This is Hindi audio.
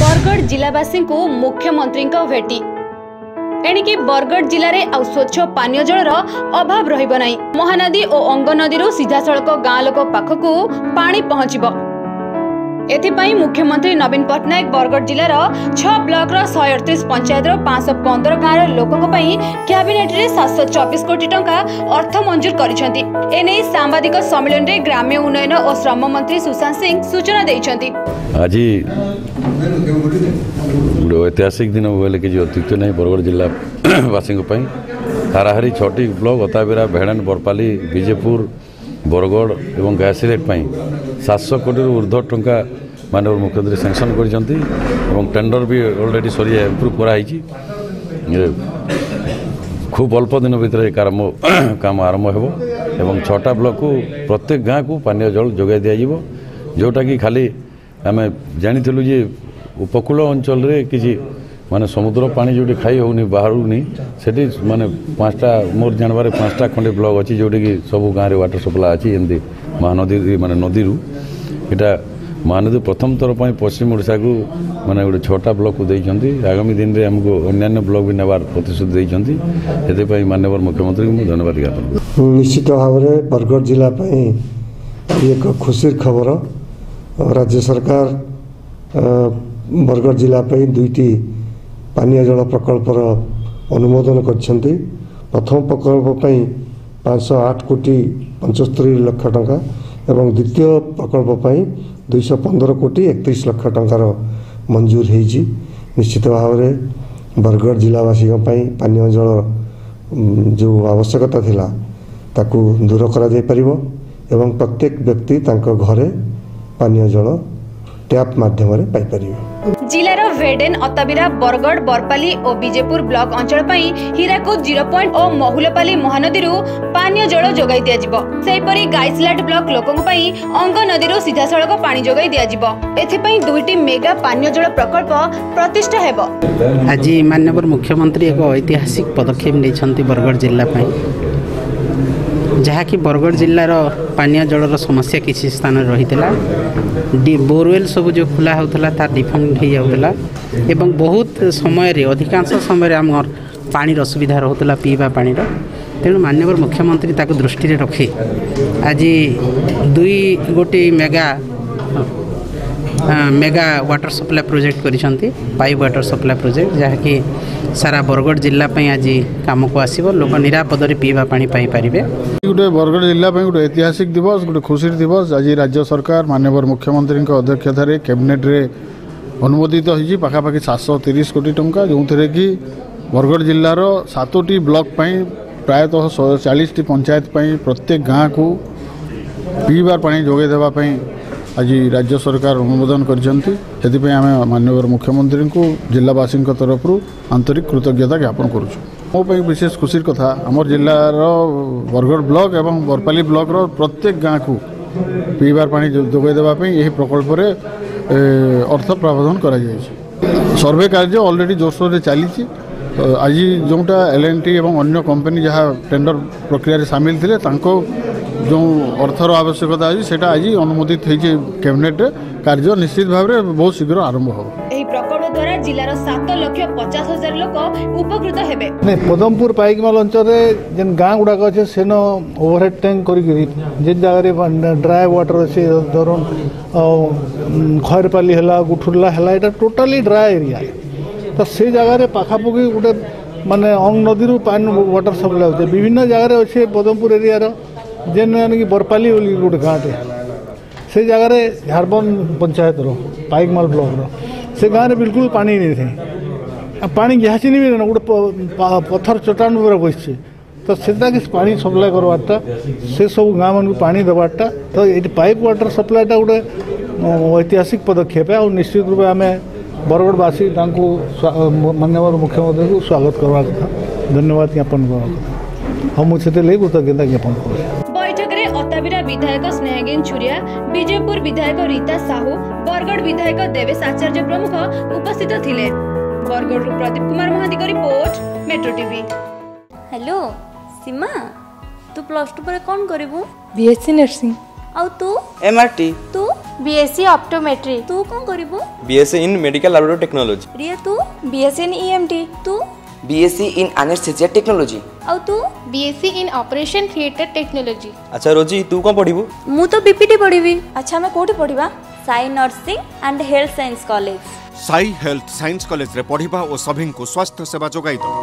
बरगढ़ जिलावासी को मुख्यमंत्री भेटी एणिकी बरगढ़ जिले में आउ स्वच्छ पानीय जलर अभाव रहिबो नाही। महानदी और अंग नदी सीधा सड़क गाँ लोक पाखक पानी पहुंचब। एथिपाई मुख्यमंत्री नवीन पट्टनायक बरगढ़ जिलार 6 ब्लॉक 138 पंचायत 515 गाँव लोकों कैबिनेट रे 724 कोटी टंका अर्थ मंजूर करिसेंती। एने सांबादिक सम्मेलन रे ग्राम्य उन्नयन और श्रम मंत्री सुशांत सिंह सूचना देइसेंती। आज ऐतिहासिक दिन बोले कि अतिरिक्त नहीं बरगढ़ जिला वासी हाराहारी 6टी ब्लॉक अताबिरा भेड़ान बरपाली विजेपुर बरगढ़ और गायसिलेट 700 कोटी ऊर्ध्व टंका माननीय मुख्यमंत्री सैंक्शन कर टेंडर भी ऑलरेडी सरी इम्प्रूव कराई। खूब अल्प दिन भितर काम आरंभ हो एवं 6टा ब्लॉक को प्रत्येक गाँ को पानीय जल जोगाई दिज्व जोटा कि खाली आम जानी जे उपकूल अंचल किसी माने समुद्र पानी जो खाई होनी बाहरुनी सेठी माने 5टा मोर जानवर 5टा खंडे ब्लॉक अच्छी जोटी कि सब गाँव में वाटर सप्लाई अच्छी एमती महानदी माने नदी इटा महानदी प्रथम थर पर पश्चिम ओडिशा को माने गोटे 6टा ब्लॉक को देइछंती। आगामी दिन में आमको अन्य ब्लॉक भी नेबार प्रतिश्रुति देइछंती। एते माननीय मुख्यमंत्री को धन्यवाद ज्ञापन। निश्चित भाव में बरगढ़ जिला एक खुशी खबर राज्य सरकार बरगढ़ जिला 2टी पानीय जल प्रकल्पर अनुमोदन करछंती। प्रथम प्रकल्प 508 कोटी 75 लाख टंका एवं द्वितीय प्रकल्प 215 कोटी 31 लाख टंकार मंजूर होईची। निश्चित भाव में बरगढ़ जिलावासी पानीय जल जो आवश्यकता थिला ताकू दूर करा जाय परिबो एवं प्रत्येक व्यक्ति तांको घरे पानीय जल टैप माध्यम रे पाई परिबे। जिलार भेडेन अताबिरा बरगढ़ बरपाली और विजेपुर ब्लॉक अंचल हीराकुद 0 पॉइंट और महुलपाली महानदी पानीय जल जोगाई दियाजिबो। सेहिपरि गाइसलाट ब्लॉक लोकों अंग नदी सीधा सड़क पानी जोगाई दियाजिबो। एथिपई 2टी मेगा पानीय जल प्रकल्प प्रतिष्ठा हेबो। आज माननीय मुख्यमंत्री एक ऐतिहासिक पदक्षेप लेछंती बरगढ़ जिला जहाँकि बरगढ़ जिलार पानीय जलर समस्या किसी स्थान रही बोरवेल सब जो खुला होता तार डिफेक्ट हो जाता एवं बहुत समय अधिकांश समय आम पानी असुविधा रोला पीवा पानी तेणु माननीय मुख्यमंत्री ताको दृष्टि रखी आज 2 गोटी मेगा वाटर सप्लाई प्रोजेक्ट करिसेंती। पाइप वाटर सप्लाई प्रोजेक्ट जहाँकि सारा बरगढ़ जिला आज काम को आसो लोक निरापद पीवा पानी पाई पारिबे। गोटे बरगढ़ जिला गोटे ऐतिहासिक दिवस गोटे खुशी दिवस। आज राज्य सरकार माननीय मुख्यमंत्री अध्यक्षतार कैबिनेट रे अनुमोदित होती पाखापाखि 730 कोटी टंका जो थे कि बरगढ़ जिलार 7टी ब्लॉक प्रायतः 40टी पंचायत प्रत्येक गाँ को पीबार पानी जोगाई देवाई आज राज्य सरकार अनुमोदन करते आम माननीय मुख्यमंत्री को जिलावासी तरफ आंतरिक कृतज्ञता ज्ञापन करुँ। मो विशेष खुशी कथा आम जिलार बरगढ़ ब्लॉक एवं बरपाली ब्लॉक प्रत्येक गाँ को पीबार पानी जोगाई देवाई यह प्रकल्प अर्थ प्रावधान कर सर्वे कार्य ऑलरेडी जोरसोर चली। आज जोटा L&T एवं अन्य कंपनी जहाँ टेंडर प्रक्रिया सामिल थे जो अर्थर आवश्यकता अच्छी से आज अनुमोदित होती कैबिनेट कार्य निश्चित भाव में बहुत शीघ्र आरंभ हो। प्रकल्प द्वारा जिलार 7,50,000 लोक उपकृत हेबे। नहीं पदमपुर पाइकमाल अंचल जेन गाँ गुड़ाक अच्छे सेन ओवरहेड टैंक करी जगह ड्राई वाटर अच्छे धर खैरपाली है गुठुरला है टोटाली ड्राई एरिया तो से जगह पाखापाखि गोटे माने अंग नदी पानी वाटर सप्लाई होते विभिन्न जगह अच्छे पदमपुर एरिया जेन कि बरपाली गोटे गाँटे से जगह झारबन पंचायत पाइकमाल ब्लॉक से गाँव में बिल्कुल पानी नहीं थे पानी घासीनी भी ना गोटे पत्थर चट्टान पूरा बस तो से पानी सप्लाई करवाटा से सब गाँव मन को पानी देवाटा तो ये पाइप वाटर सप्लाईटा गोटे ऐतिहासिक पदक्षेप है और निश्चित रूप आम बरगढ़वासी माननीय मुख्यमंत्री को स्वागत करवा कथा धन्यवाद ज्ञापन करवा हम मुझे कृतज्ञता ज्ञापन कर। बैठक में अताबिरा विधायक स्नेहगेन छुरिया विजयपुर विधायक रीता साहू बरगढ़ विधायक देवेश आचार्य प्रमुख उपस्थित थिले। बरगढ़ प्रदीप कुमार महादी का report metro TV. Hello Seema तू +2 पर कौन करिवु? BSc nursing. आउ तू एमआरटी तू बीएससी ऑप्टोमेट्री तू कौन करिवो BSc in medical laboratory technology Riya तू बीएससी इन ईएमटी तू बीएससी इन एनेस्थेसिया टेक्नोलॉजी आउ तू BSc in operation theatre technology. अच्छा रोजी तू कौन पढ़िबू मु तो बीपीटी पढ़िबी। अच्छा मैं कोठी पढ़िबा Sai nursing and health science college Sai health science college रे पढ़िबा और सभी को स्वास्थ्य सेवा जोगाई दो।